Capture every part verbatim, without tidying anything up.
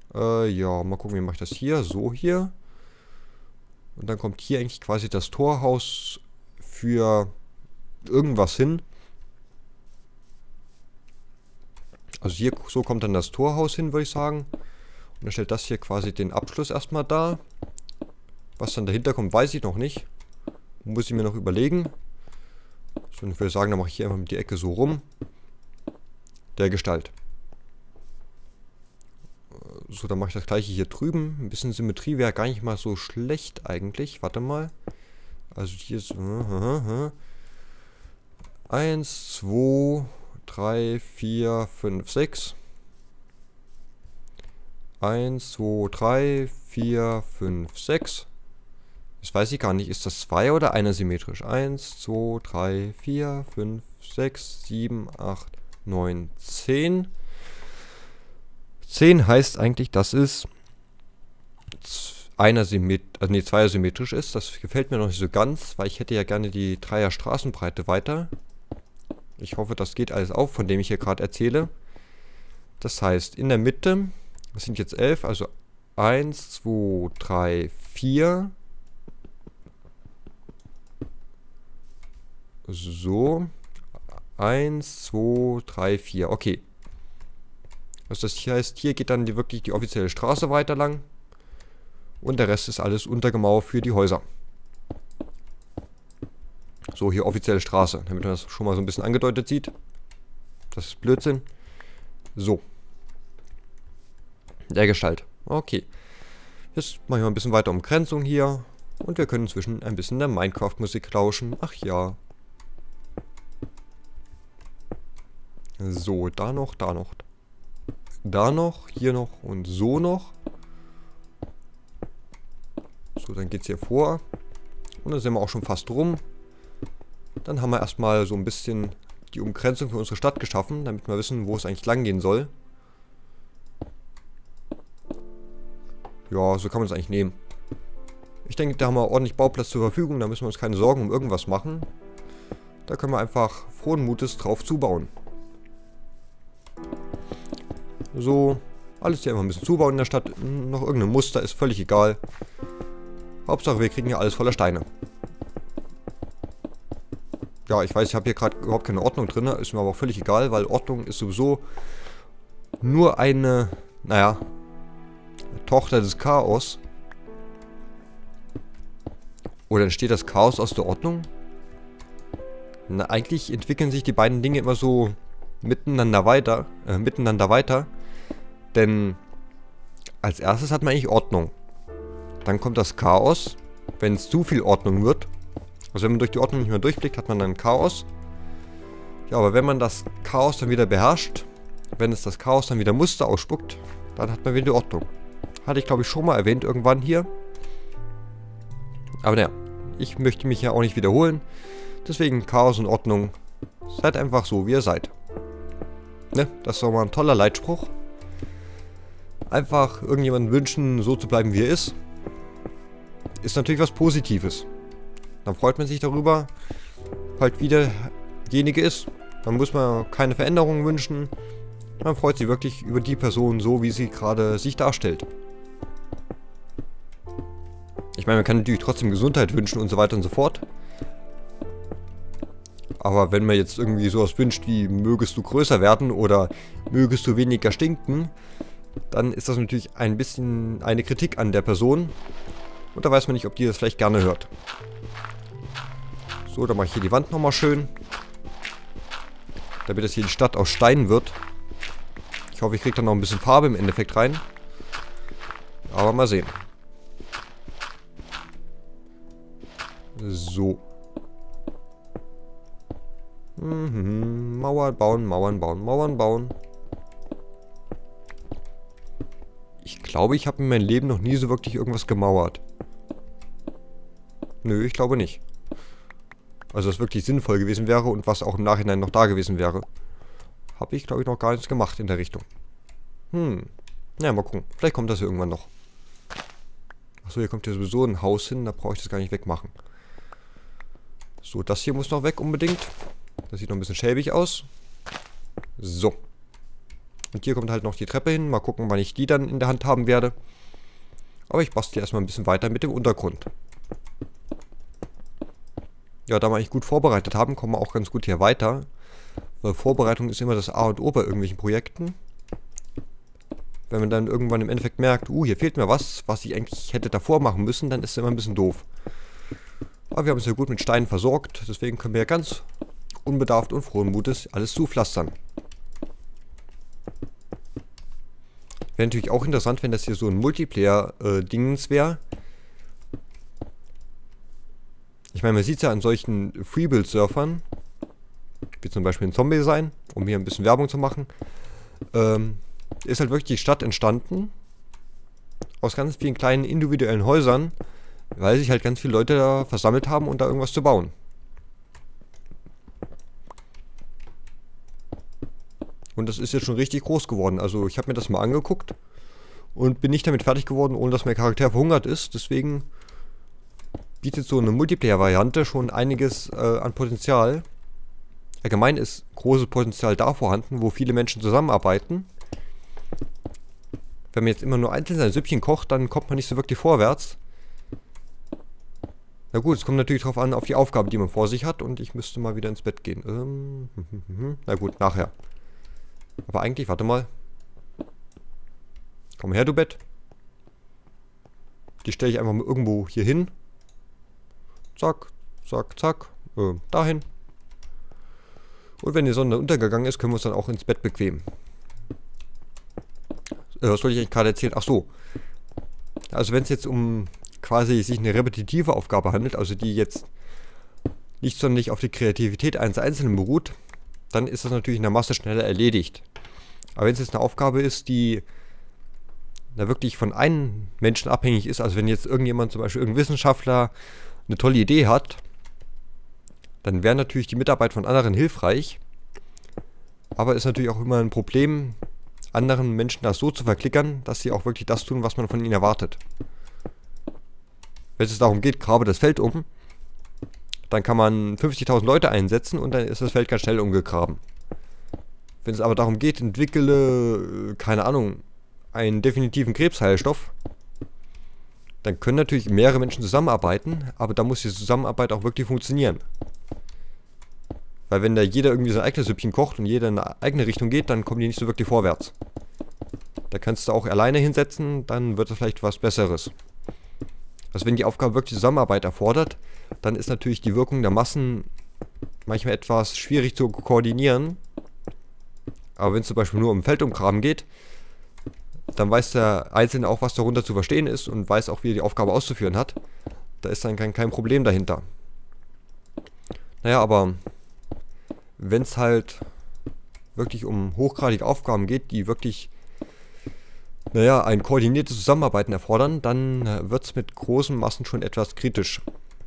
Äh, ja, mal gucken, wie mache ich das hier? So hier. Und dann kommt hier eigentlich quasi das Torhaus für irgendwas hin. Also hier, so kommt dann das Torhaus hin, würde ich sagen. Und dann stellt das hier quasi den Abschluss erstmal dar. Was dann dahinter kommt, weiß ich noch nicht. Muss ich mir noch überlegen. So, ich würde sagen, dann mache ich hier einfach mit die Ecke so rum. Der Gestalt. So, dann mache ich das gleiche hier drüben. Ein bisschen Symmetrie wäre gar nicht mal so schlecht eigentlich. Warte mal. Also hier ist... eins, zwei, drei, vier, fünf, sechs. eins, zwei, drei, vier, fünf, sechs. Das weiß ich gar nicht. Ist das zwei oder einer symmetrisch? eins, zwei, drei, vier, fünf, sechs, sieben, acht, neun, zehn. zehn heißt eigentlich, dass es einer symmetrisch, also nee, zweier symmetrisch ist. Das gefällt mir noch nicht so ganz, weil ich hätte ja gerne die Dreier Straßenbreite weiter. Ich hoffe, das geht alles auf, von dem ich hier gerade erzähle. Das heißt, in der Mitte, das sind jetzt elf, also eins, zwei, drei, vier. So. eins, zwei, drei, vier. Okay. Also das hier heißt, hier geht dann die, wirklich die offizielle Straße weiter lang. Und der Rest ist alles Untergemauer für die Häuser. So, hier offizielle Straße, damit man das schon mal so ein bisschen angedeutet sieht. Das ist Blödsinn. So. Der Gestalt. Okay. Jetzt machen wir ein bisschen weiter Umgrenzung hier. Und wir können inzwischen ein bisschen der Minecraft-Musik lauschen. Ach ja. So, da noch, da noch. Da noch, hier noch und so noch. So, dann geht es hier vor. Und dann sind wir auch schon fast rum. Dann haben wir erstmal so ein bisschen die Umgrenzung für unsere Stadt geschaffen, damit wir wissen, wo es eigentlich lang gehen soll. Ja, so kann man es eigentlich nehmen. Ich denke, da haben wir ordentlich Bauplatz zur Verfügung, da müssen wir uns keine Sorgen um irgendwas machen. Da können wir einfach frohen Mutes drauf zubauen. So, alles hier einfach ein bisschen zubauen in der Stadt. Noch irgendein Muster, ist völlig egal. Hauptsache, wir kriegen hier alles voller Steine. Ja, ich weiß, ich habe hier gerade überhaupt keine Ordnung drin. Ist mir aber auch völlig egal, weil Ordnung ist sowieso nur eine, naja, Tochter des Chaos. Oder entsteht das Chaos aus der Ordnung? Na, eigentlich entwickeln sich die beiden Dinge immer so miteinander weiter, äh, miteinander weiter. Denn als erstes hat man eigentlich Ordnung. Dann kommt das Chaos, wenn es zu viel Ordnung wird. Also wenn man durch die Ordnung nicht mehr durchblickt, hat man dann Chaos. Ja, aber wenn man das Chaos dann wieder beherrscht, wenn es das Chaos dann wieder Muster ausspuckt, dann hat man wieder Ordnung. Hatte ich, glaube ich, schon mal erwähnt irgendwann hier. Aber naja, ich möchte mich ja auch nicht wiederholen. Deswegen Chaos und Ordnung. Seid einfach so, wie ihr seid. Ne? Das ist doch mal ein toller Leitspruch. Einfach irgendjemanden wünschen, so zu bleiben, wie er ist. Ist natürlich was Positives. Dann freut man sich darüber, halt wie derjenige ist. Dann muss man keine Veränderungen wünschen. Man freut sich wirklich über die Person so, wie sie gerade sich darstellt. Ich meine, man kann natürlich trotzdem Gesundheit wünschen und so weiter und so fort. Aber wenn man jetzt irgendwie sowas wünscht wie, mögest du größer werden oder mögest du weniger stinken, dann ist das natürlich ein bisschen eine Kritik an der Person. Und da weiß man nicht, ob die das vielleicht gerne hört. So, dann mache ich hier die Wand nochmal schön. Damit das hier die Stadt aus Stein wird. Ich hoffe, ich kriege da noch ein bisschen Farbe im Endeffekt rein. Aber mal sehen. So. Mhm. Mauern bauen, Mauern bauen, Mauern bauen. Ich glaube, ich habe in meinem Leben noch nie so wirklich irgendwas gemauert. Nö, ich glaube nicht. Also, was wirklich sinnvoll gewesen wäre und was auch im Nachhinein noch da gewesen wäre. Habe ich, glaube ich, noch gar nichts gemacht in der Richtung. Hm. Ja, mal gucken. Vielleicht kommt das irgendwann noch. Achso, hier kommt ja sowieso ein Haus hin. Da brauche ich das gar nicht wegmachen. So, das hier muss noch weg unbedingt. Das sieht noch ein bisschen schäbig aus. So. Und hier kommt halt noch die Treppe hin. Mal gucken, wann ich die dann in der Hand haben werde. Aber ich bastle erstmal ein bisschen weiter mit dem Untergrund. Ja, da wir eigentlich gut vorbereitet haben, kommen wir auch ganz gut hier weiter. Weil Vorbereitung ist immer das A und O bei irgendwelchen Projekten. Wenn man dann irgendwann im Endeffekt merkt, uh, hier fehlt mir was, was ich eigentlich hätte davor machen müssen, dann ist es immer ein bisschen doof. Aber wir haben es ja gut mit Steinen versorgt, deswegen können wir ja ganz unbedarft und frohen Mutes alles zupflastern. Wäre natürlich auch interessant, wenn das hier so ein Multiplayer-Dingens wäre. Ich meine, man sieht es ja an solchen Freebuild-Surfern, wie zum Beispiel ein Zombie sein, um hier ein bisschen Werbung zu machen, ähm, ist halt wirklich die Stadt entstanden, aus ganz vielen kleinen individuellen Häusern, weil sich halt ganz viele Leute da versammelt haben, um da irgendwas zu bauen. Und das ist jetzt schon richtig groß geworden. Also ich habe mir das mal angeguckt und bin nicht damit fertig geworden, ohne dass mein Charakter verhungert ist. Deswegen bietet so eine Multiplayer-Variante schon einiges äh, an Potenzial. Allgemein ist großes Potenzial da vorhanden, wo viele Menschen zusammenarbeiten. Wenn man jetzt immer nur einzeln sein Süppchen kocht, dann kommt man nicht so wirklich vorwärts. Na gut, es kommt natürlich darauf an, auf die Aufgabe, die man vor sich hat. Und ich müsste mal wieder ins Bett gehen. Ähm, hm, hm, hm. Na gut, nachher. Aber eigentlich, warte mal. Komm her, du Bett. Die stelle ich einfach mal irgendwo hier hin. Zack, zack, zack. Äh, dahin. Und wenn die Sonne untergegangen ist, können wir uns dann auch ins Bett bequemen. Äh, was soll ich eigentlich gerade erzählen? Ach so. Also wenn es jetzt um quasi sich eine repetitive Aufgabe handelt, also die jetzt nicht sonderlich auf die Kreativität eines Einzelnen beruht, dann ist das natürlich in der Masse schneller erledigt. Aber wenn es jetzt eine Aufgabe ist, die da wirklich von einem Menschen abhängig ist, also wenn jetzt irgendjemand, zum Beispiel irgendein Wissenschaftler, eine tolle Idee hat, dann wäre natürlich die Mitarbeit von anderen hilfreich. Aber ist natürlich auch immer ein Problem, anderen Menschen das so zu verklickern, dass sie auch wirklich das tun, was man von ihnen erwartet. Wenn es darum geht, grabe das Feld um, dann kann man fünfzigtausend Leute einsetzen und dann ist das Feld ganz schnell umgegraben. Wenn es aber darum geht, entwickle, keine Ahnung, einen definitiven Krebsheilstoff, dann können natürlich mehrere Menschen zusammenarbeiten, aber da muss die Zusammenarbeit auch wirklich funktionieren. Weil wenn da jeder irgendwie sein eigenes Süppchen kocht und jeder in eine eigene Richtung geht, dann kommen die nicht so wirklich vorwärts. Da kannst du auch alleine hinsetzen, dann wird das vielleicht was Besseres. Also wenn die Aufgabe wirklich Zusammenarbeit erfordert, dann ist natürlich die Wirkung der Massen manchmal etwas schwierig zu koordinieren. Aber wenn es zum Beispiel nur um Feldumgraben geht, dann weiß der Einzelne auch, was darunter zu verstehen ist und weiß auch, wie er die Aufgabe auszuführen hat. Da ist dann kein, kein Problem dahinter. Naja, aber wenn es halt wirklich um hochgradige Aufgaben geht, die wirklich, naja, ein koordiniertes Zusammenarbeiten erfordern, dann wird es mit großen Massen schon etwas kritisch.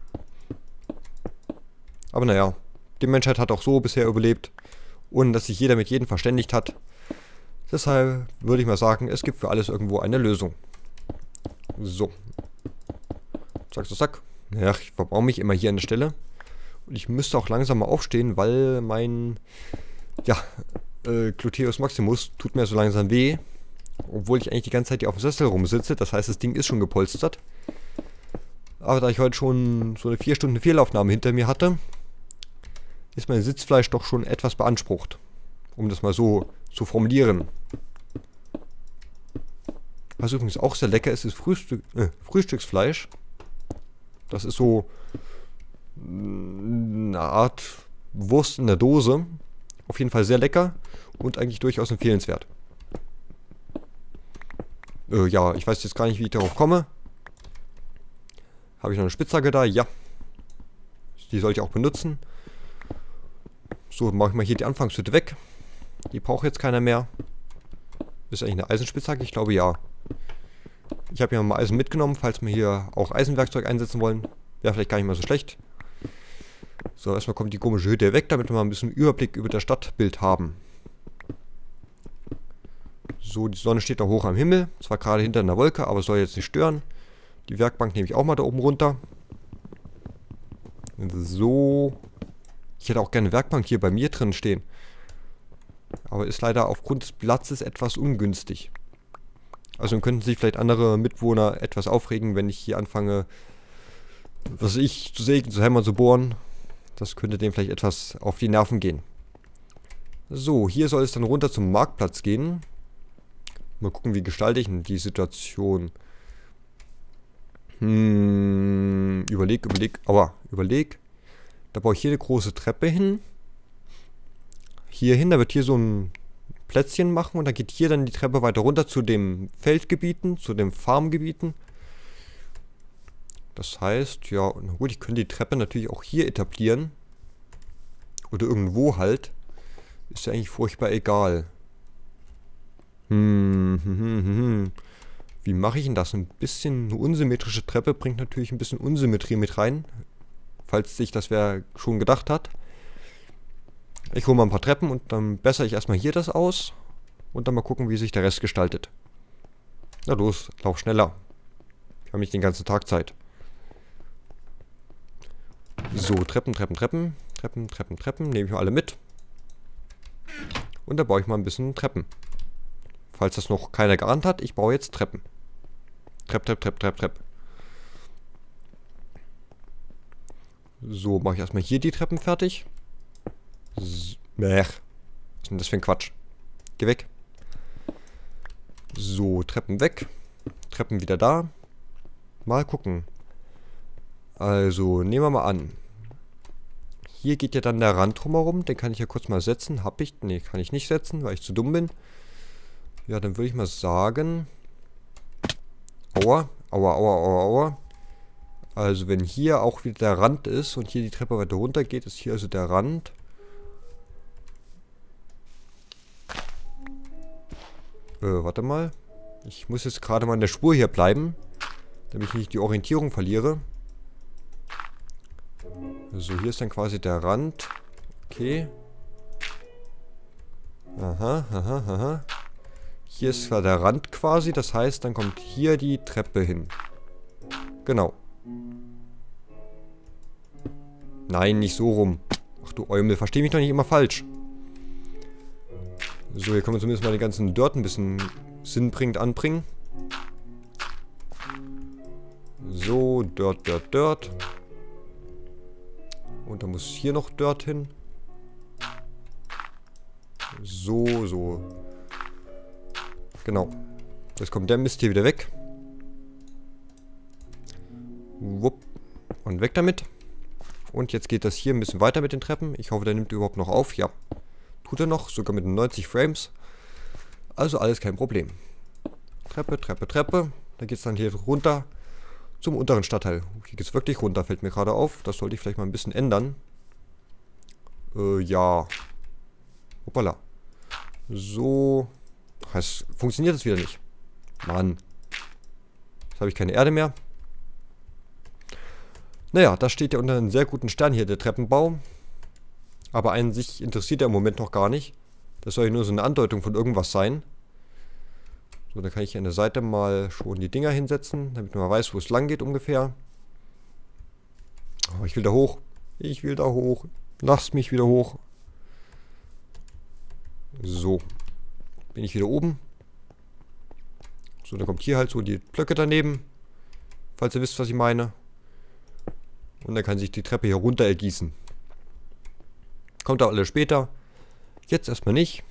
Aber naja, die Menschheit hat auch so bisher überlebt, ohne dass sich jeder mit jedem verständigt hat. Deshalb würde ich mal sagen, es gibt für alles irgendwo eine Lösung. So. Zack, zack, zack. Ja, ich verbaue mich immer hier an der Stelle. Und ich müsste auch langsam mal aufstehen, weil mein, ja, äh, Gluteus Maximus tut mir so langsam weh. Obwohl ich eigentlich die ganze Zeit hier auf dem Sessel rumsitze. Das heißt, das Ding ist schon gepolstert. Aber da ich heute schon so eine vier Stunden Fehlaufnahme hinter mir hatte, ist mein Sitzfleisch doch schon etwas beansprucht. Um das mal so zu formulieren. Was übrigens auch sehr lecker ist, ist Frühstück, äh, Frühstücksfleisch. Das ist so eine Art Wurst in der Dose. Auf jeden Fall sehr lecker und eigentlich durchaus empfehlenswert. Äh, ja, ich weiß jetzt gar nicht, wie ich darauf komme. Habe ich noch eine Spitzhacke da? Ja. Die sollte ich auch benutzen. So, mache ich mal hier die Anfangshütte weg. Die braucht jetzt keiner mehr. Ist eigentlich eine Eisenspitzhacke? Ich glaube ja. Ich habe ja mal Eisen mitgenommen, falls wir hier auch Eisenwerkzeug einsetzen wollen. Wäre vielleicht gar nicht mal so schlecht. So, erstmal kommt die komische Hütte weg, damit wir mal ein bisschen Überblick über das Stadtbild haben. So, die Sonne steht da hoch am Himmel. Zwar gerade hinter einer Wolke, aber soll jetzt nicht stören. Die Werkbank nehme ich auch mal da oben runter. So. Ich hätte auch gerne eine Werkbank hier bei mir drin stehen. Aber ist leider aufgrund des Platzes etwas ungünstig. Also könnten sich vielleicht andere Mitwohner etwas aufregen, wenn ich hier anfange, was weiß ich, zu sägen, zu hämmern, zu bohren. Das könnte dem vielleicht etwas auf die Nerven gehen. So, hier soll es dann runter zum Marktplatz gehen. Mal gucken, wie gestalte ich denn die Situation. Hm, überleg, überleg, aua, überleg. Da baue ich hier eine große Treppe hin. Hier hin, da wird hier so ein Plätzchen machen und dann geht hier dann die Treppe weiter runter zu den Feldgebieten, zu den Farmgebieten. Das heißt, ja, na gut, ich könnte die Treppe natürlich auch hier etablieren. Oder irgendwo halt. Ist ja eigentlich furchtbar egal. Hm, hm, hm, hm, hm. Wie mache ich denn das? Ein bisschen eine unsymmetrische Treppe bringt natürlich ein bisschen Unsymmetrie mit rein. Falls sich das wer schon gedacht hat. Ich hole mal ein paar Treppen und dann bessere ich erstmal hier das aus. Und dann mal gucken, wie sich der Rest gestaltet. Na los, lauf schneller. Ich habe nicht den ganzen Tag Zeit. So, Treppen, Treppen, Treppen. Treppen, Treppen, Treppen. Nehme ich mal alle mit. Und da baue ich mal ein bisschen Treppen. Falls das noch keiner geahnt hat, ich baue jetzt Treppen. Trepp, Trepp, Trepp, Trepp, Trepp. So, mache ich erstmal hier die Treppen fertig. So, was ist denn das für ein Quatsch? Geh weg. So, Treppen weg. Treppen wieder da. Mal gucken. Also, nehmen wir mal an. Hier geht ja dann der Rand drumherum. Den kann ich ja kurz mal setzen. Hab ich? Ne, kann ich nicht setzen, weil ich zu dumm bin. Ja, dann würde ich mal sagen. Aua, aua, aua, aua, aua. Also, wenn hier auch wieder der Rand ist und hier die Treppe weiter runter geht, ist hier also der Rand. Äh, warte mal. Ich muss jetzt gerade mal in der Spur hier bleiben, damit ich nicht die Orientierung verliere. So, hier ist dann quasi der Rand. Okay. Aha, aha, aha. Hier ist zwar der Rand quasi, das heißt, dann kommt hier die Treppe hin. Genau. Nein, nicht so rum. Ach du Eumel, versteh mich doch nicht immer falsch. So, hier können wir zumindest mal den ganzen Dirt ein bisschen sinnbringend anbringen. So, Dirt, Dirt, Dirt. Und dann muss hier noch Dirt hin. So, so. Genau. Jetzt kommt der Mist hier wieder weg. Wupp. Und weg damit. Und jetzt geht das hier ein bisschen weiter mit den Treppen. Ich hoffe, der nimmt überhaupt noch auf. Ja. Tut er noch. Sogar mit neunzig Frames. Also alles kein Problem. Treppe, Treppe, Treppe. Da geht es dann hier runter zum unteren Stadtteil. Hier geht es wirklich runter, fällt mir gerade auf. Das sollte ich vielleicht mal ein bisschen ändern. Äh, ja. Hoppala. So. Es funktioniert das wieder nicht. Mann. Jetzt habe ich keine Erde mehr. Naja, das steht ja unter einem sehr guten Stern hier, der Treppenbau. Aber an sich interessiert er im Moment noch gar nicht. Das soll ja nur so eine Andeutung von irgendwas sein. So, dann kann ich hier an der Seite mal schon die Dinger hinsetzen, damit man weiß, wo es lang geht ungefähr. Oh, ich will da hoch. Ich will da hoch. Lasst mich wieder hoch. So. Bin ich wieder oben. So, dann kommt hier halt so die Blöcke daneben. Falls ihr wisst, was ich meine. Und dann kann sich die Treppe hier runter ergießen. Kommt auch alles später. Jetzt erstmal nicht.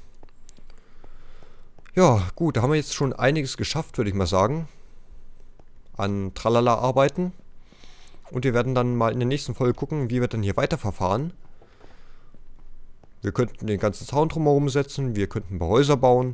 Ja, gut, da haben wir jetzt schon einiges geschafft, würde ich mal sagen. An Tralala-Arbeiten. Und wir werden dann mal in der nächsten Folge gucken, wie wir dann hier weiterverfahren. Wir könnten den ganzen Zaun drumherum setzen. Wir könnten ein paar Häuser bauen.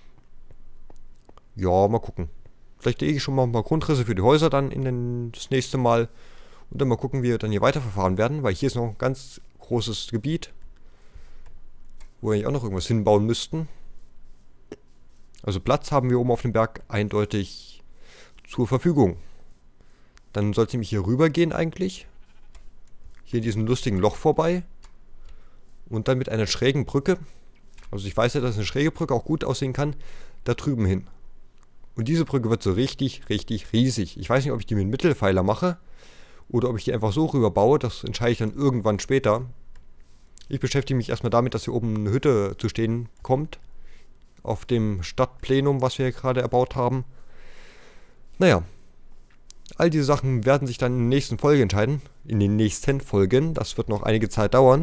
Ja, mal gucken. Vielleicht lege ich schon mal ein paar Grundrisse für die Häuser dann in den, das nächste Mal. Und dann mal gucken, wie wir dann hier weiterverfahren werden. Weil hier ist noch ein ganz großes Gebiet, wo wir eigentlich auch noch irgendwas hinbauen müssten. Also Platz haben wir oben auf dem Berg eindeutig zur Verfügung. Dann soll es nämlich hier rüber gehen eigentlich. Hier in diesem lustigen Loch vorbei. Und dann mit einer schrägen Brücke. Also ich weiß ja, dass eine schräge Brücke auch gut aussehen kann. Da drüben hin. Und diese Brücke wird so richtig, richtig riesig. Ich weiß nicht, ob ich die mit einem Mittelpfeiler mache. Oder ob ich die einfach so rüber baue. Das entscheide ich dann irgendwann später. Ich beschäftige mich erstmal damit, dass hier oben eine Hütte zu stehen kommt. Auf dem Stadtplenum, was wir hier gerade erbaut haben. Naja. All diese Sachen werden sich dann in der nächsten Folge entscheiden. In den nächsten Folgen. Das wird noch einige Zeit dauern.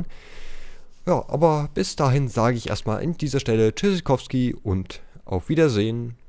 Ja, aber bis dahin sage ich erstmal an dieser Stelle Tschüssikowski und auf Wiedersehen.